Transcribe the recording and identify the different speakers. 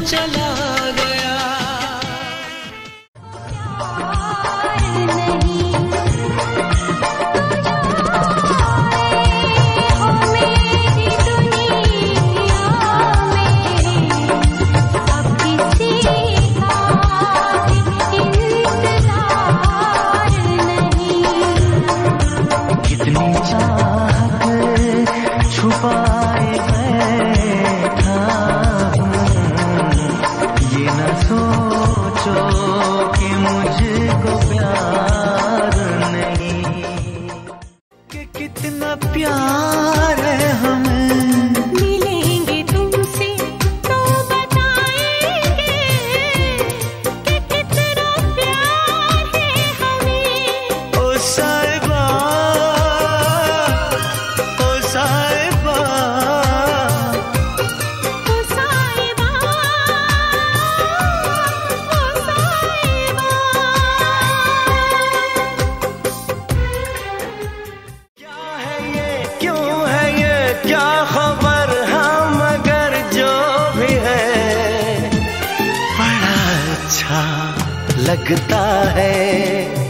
Speaker 1: चला गया।
Speaker 2: छुपाए बैठा ये न सोचो कि मुझको प्यार नहीं, कि कितना प्यार है हमें।
Speaker 3: मिलेंगे तुमसे तो बताएंगे कि कितना प्यार है हमें।
Speaker 2: ओ साहिबा, ओ साहिबा,
Speaker 3: ओ साहिबा, ओ साहिबा।
Speaker 2: क्या है ये, क्यों है ये, क्या खबर, हम मगर जो भी है बड़ा अच्छा लगता है।